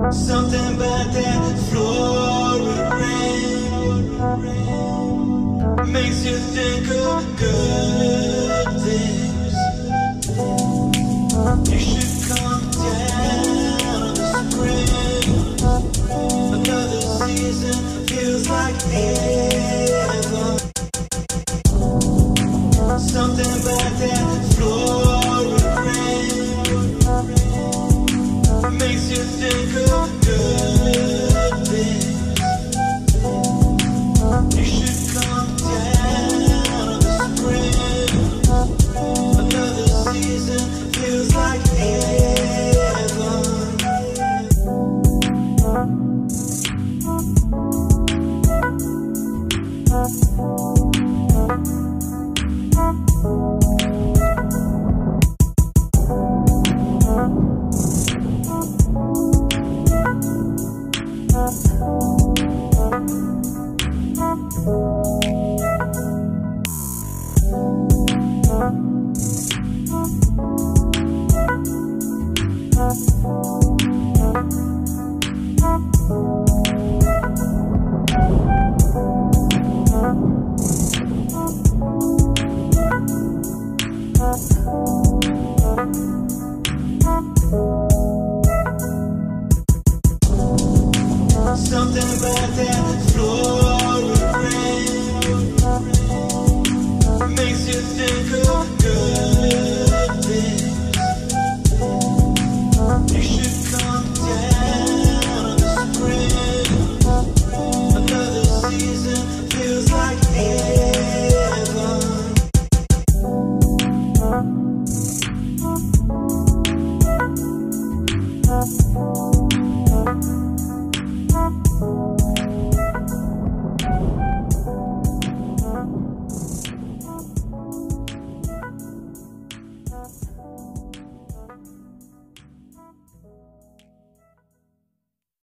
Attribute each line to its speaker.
Speaker 1: Something about that Florida rain makes you think of good things. You should come down in the spring. Another season feels like heaven. Something about that Florida rain makes you think of good things. You should come down in the spring. Another season feels like heaven. Something about that Florida rain makes you think of good things. You should come down in the spring. Another season feels like heaven.